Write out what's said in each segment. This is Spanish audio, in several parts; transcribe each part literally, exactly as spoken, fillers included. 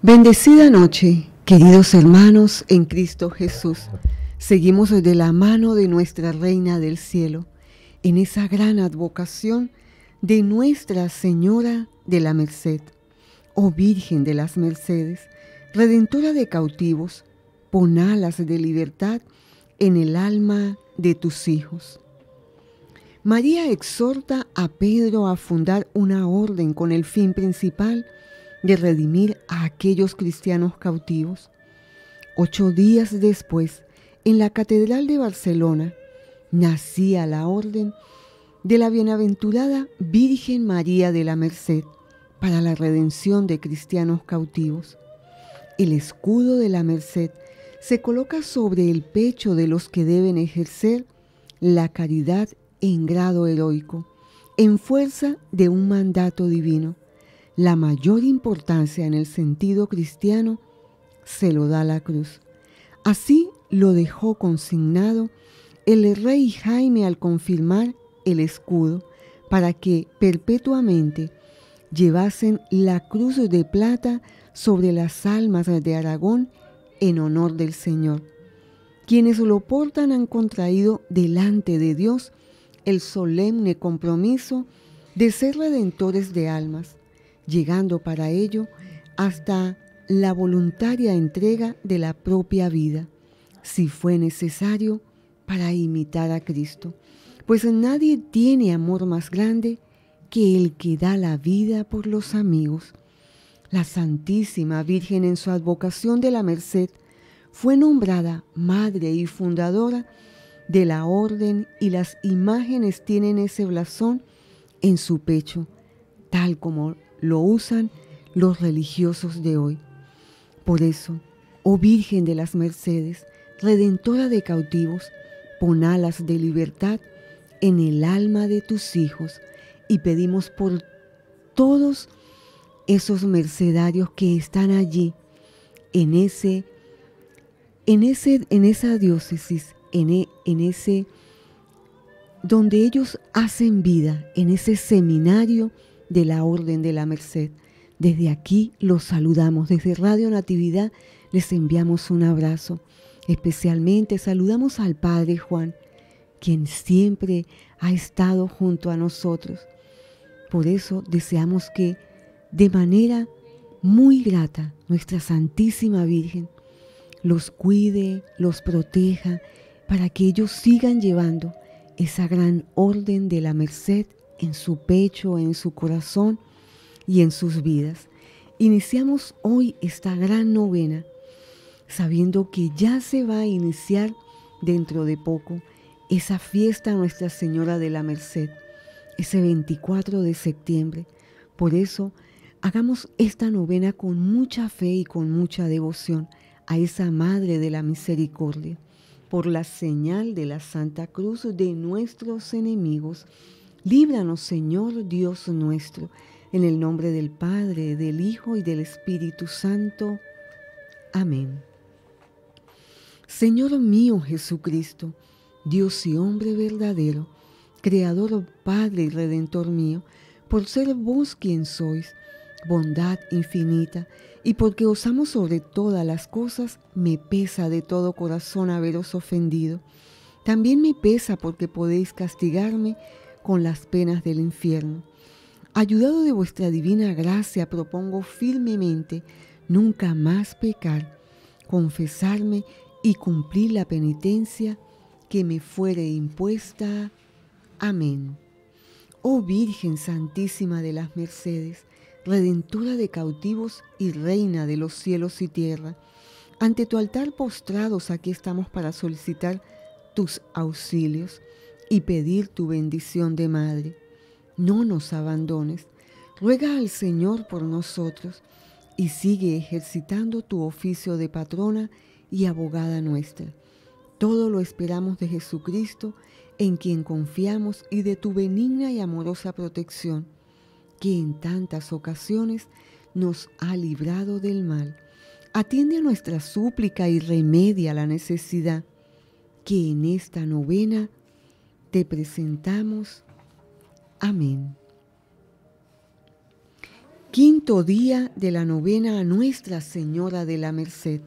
Bendecida noche, queridos hermanos en Cristo Jesús. Seguimos de la mano de nuestra Reina del Cielo, en esa gran advocación de Nuestra Señora de la Merced. Oh Virgen de las Mercedes, Redentora de cautivos, pon alas de libertad en el alma de tus hijos. María exhorta a Pedro a fundar una orden con el fin principal de redimir a aquellos cristianos cautivos. Ocho días después, en la Catedral de Barcelona, nacía la orden de la bienaventurada Virgen María de la Merced para la redención de cristianos cautivos. El escudo de la Merced se coloca sobre el pecho de los que deben ejercer la caridad en grado heroico, en fuerza de un mandato divino. La mayor importancia en el sentido cristiano se lo da la cruz. Así lo dejó consignado el rey Jaime al confirmar el escudo, para que perpetuamente llevasen la cruz de plata sobre las almas de Aragón en honor del Señor. Quienes lo portan han contraído delante de Dios el solemne compromiso de ser redentores de almas, llegando para ello hasta la voluntaria entrega de la propia vida, si fue necesario, para imitar a Cristo. Pues nadie tiene amor más grande que el que da la vida por los amigos. La Santísima Virgen, en su advocación de la Merced, fue nombrada madre y fundadora de la orden, y las imágenes tienen ese blasón en su pecho, tal como lo usan los religiosos de hoy. Por eso, oh Virgen de las Mercedes, Redentora de cautivos, pon alas de libertad en el alma de tus hijos, y pedimos por todos esos mercedarios que están allí, en ese, en ese, en esa diócesis, en, e, en ese, donde ellos hacen vida, en ese seminario de la Orden de la Merced. Desde aquí los saludamos, desde Radio Natividad les enviamos un abrazo. Especialmente saludamos al Padre Juan, quien siempre ha estado junto a nosotros. Por eso deseamos que de manera muy grata nuestra Santísima Virgen los cuide, los proteja, para que ellos sigan llevando esa gran orden de la Merced en su pecho, en su corazón y en sus vidas. Iniciamos hoy esta gran novena, sabiendo que ya se va a iniciar dentro de poco esa fiesta a Nuestra Señora de la Merced, ese veinticuatro de septiembre. Por eso, hagamos esta novena con mucha fe y con mucha devoción a esa Madre de la Misericordia, por la señal de la Santa Cruz de nuestros enemigos. Líbranos, Señor Dios nuestro, en el nombre del Padre, del Hijo y del Espíritu Santo. Amén. Señor mío Jesucristo, Dios y hombre verdadero, Creador, Padre y Redentor mío, por ser vos quien sois, bondad infinita, y porque os amo sobre todas las cosas, me pesa de todo corazón haberos ofendido. También me pesa porque podéis castigarme con las penas del infierno. Ayudado de vuestra divina gracia, propongo firmemente nunca más pecar, confesarme y cumplir la penitencia que me fuere impuesta. Amén. Oh Virgen Santísima de las Mercedes, Redentora de cautivos y Reina de los cielos y tierra, ante tu altar postrados aquí estamos para solicitar tus auxilios y pedir tu bendición de Madre. No nos abandones, ruega al Señor por nosotros y sigue ejercitando tu oficio de patrona y abogada nuestra. Todo lo esperamos de Jesucristo, en quien confiamos, y de tu benigna y amorosa protección, que en tantas ocasiones nos ha librado del mal. Atiende a nuestra súplica y remedia la necesidad que en esta novena te presentamos. Amén. Quinto día de la novena a Nuestra Señora de la Merced.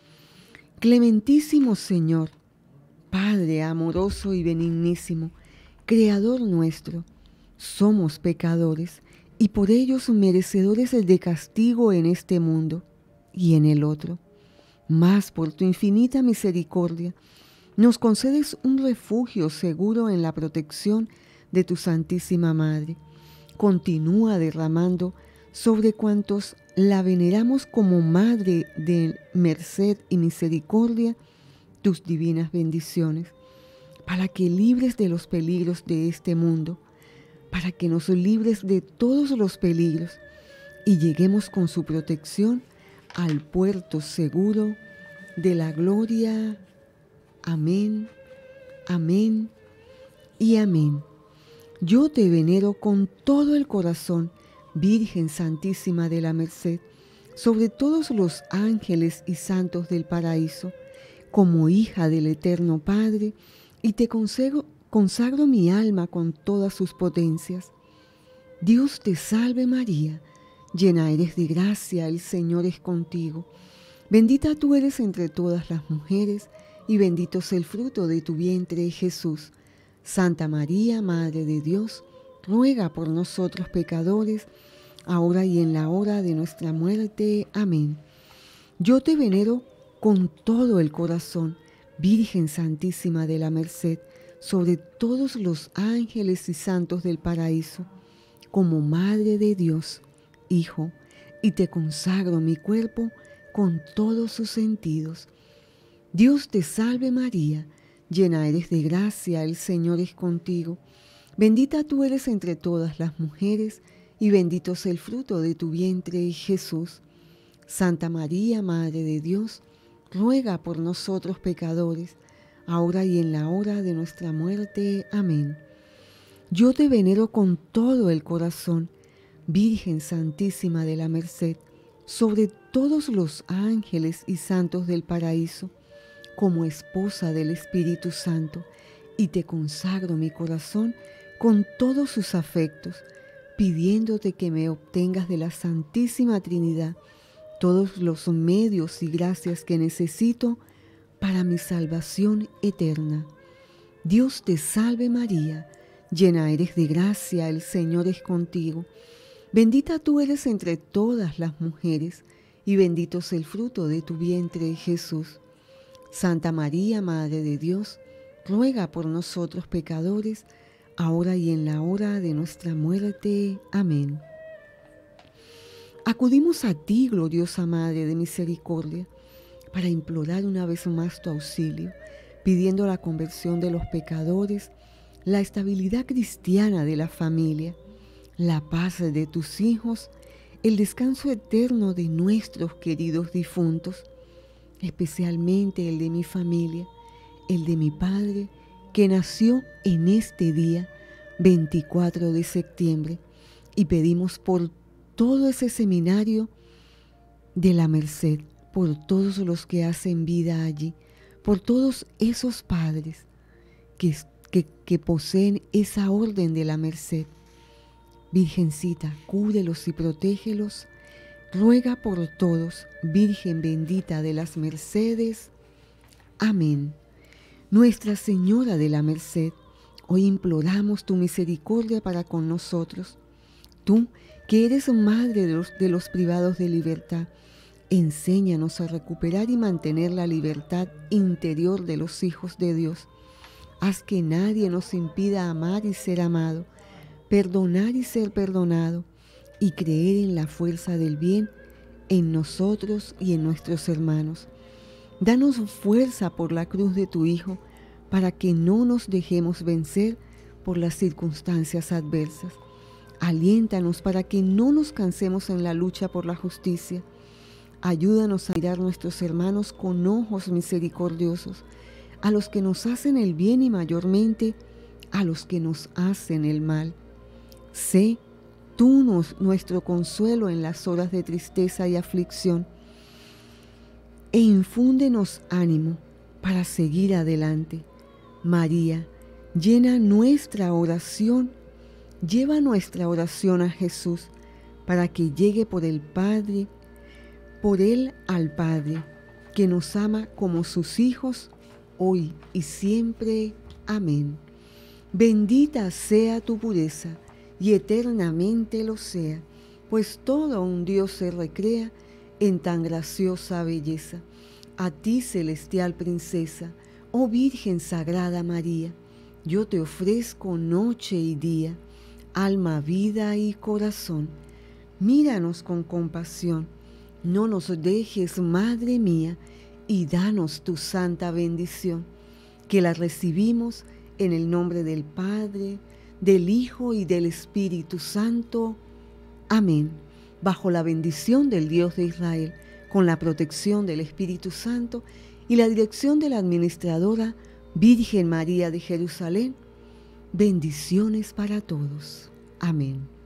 Clementísimo Señor, Padre amoroso y benignísimo, Creador nuestro, somos pecadores y por ellos merecedores de castigo en este mundo y en el otro. Mas por tu infinita misericordia, nos concedes un refugio seguro en la protección de tu Santísima Madre. Continúa derramando sobre cuantos la veneramos como Madre de merced y misericordia, tus divinas bendiciones, para que libres de los peligros de este mundo, para que nos libres de todos los peligros y lleguemos con su protección al puerto seguro de la gloria. Amén, amén y amén. Yo te venero con todo el corazón, Virgen Santísima de la Merced, sobre todos los ángeles y santos del paraíso, como hija del Eterno Padre, y te consagro, consagro mi alma con todas sus potencias. Dios te salve María, llena eres de gracia, el Señor es contigo. Bendita tú eres entre todas las mujeres, y bendito es el fruto de tu vientre, Jesús. Santa María, Madre de Dios, ruega por nosotros pecadores, ahora y en la hora de nuestra muerte. Amén. Yo te venero con todo el corazón, Virgen Santísima de la Merced, sobre todos los ángeles y santos del paraíso, como Madre de Dios, Hijo, y te consagro mi cuerpo con todos sus sentidos. Dios te salve María, llena eres de gracia, el Señor es contigo. Bendita tú eres entre todas las mujeres, y bendito es el fruto de tu vientre, Jesús. Santa María, Madre de Dios, ruega por nosotros pecadores, ahora y en la hora de nuestra muerte. Amén. Yo te venero con todo el corazón, Virgen Santísima de la Merced, sobre todos los ángeles y santos del paraíso, como esposa del Espíritu Santo, y te consagro mi corazón con todos sus afectos, pidiéndote que me obtengas de la Santísima Trinidad todos los medios y gracias que necesito para mi salvación eterna. Dios te salve María, llena eres de gracia, el Señor es contigo. Bendita tú eres entre todas las mujeres, y bendito es el fruto de tu vientre, Jesús. Santa María, Madre de Dios, ruega por nosotros pecadores, ahora y en la hora de nuestra muerte. Amén. Acudimos a ti, gloriosa Madre de misericordia, para implorar una vez más tu auxilio, pidiendo la conversión de los pecadores, la estabilidad cristiana de la familia, la paz de tus hijos, el descanso eterno de nuestros queridos difuntos, especialmente el de mi familia, el de mi padre, que nació en este día, veinticuatro de septiembre, y pedimos por todo ese seminario de la Merced, por todos los que hacen vida allí, por todos esos padres que, que, que poseen esa orden de la Merced. Virgencita, cúbrelos y protégelos. Ruega por todos, Virgen bendita de las Mercedes. Amén. Nuestra Señora de la Merced, hoy imploramos tu misericordia para con nosotros. Tú, que eres Madre de los, de los privados de libertad, enséñanos a recuperar y mantener la libertad interior de los hijos de Dios. Haz que nadie nos impida amar y ser amado, perdonar y ser perdonado, y creer en la fuerza del bien en nosotros y en nuestros hermanos. Danos fuerza por la cruz de tu Hijo, para que no nos dejemos vencer por las circunstancias adversas. Aliéntanos para que no nos cansemos en la lucha por la justicia. Ayúdanos a mirar a nuestros hermanos con ojos misericordiosos, a los que nos hacen el bien y mayormente a los que nos hacen el mal. Sé tú nos, nuestro consuelo en las horas de tristeza y aflicción, e infúndenos ánimo para seguir adelante. María, llena nuestra oración, lleva nuestra oración a Jesús, para que llegue por el Padre, por Él al Padre, que nos ama como sus hijos, hoy y siempre. Amén. Bendita sea tu pureza, y eternamente lo sea, pues todo un Dios se recrea en tan graciosa belleza. A ti, celestial princesa, oh Virgen Sagrada María, yo te ofrezco noche y día, alma, vida y corazón. Míranos con compasión, no nos dejes, Madre mía, y danos tu santa bendición, que la recibimos en el nombre del Padre, del Hijo y del Espíritu Santo. Amén. Bajo la bendición del Dios de Israel, con la protección del Espíritu Santo y la dirección de la administradora Virgen María de Jerusalén, bendiciones para todos. Amén.